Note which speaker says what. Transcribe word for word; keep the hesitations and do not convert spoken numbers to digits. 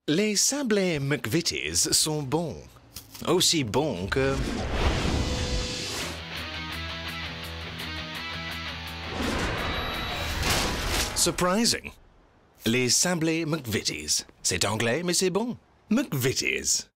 Speaker 1: Les sablés McVitie's sont bons. Aussi bons que... Surprising. Les sablés McVitie's. C'est anglais, mais c'est bon. McVitie's.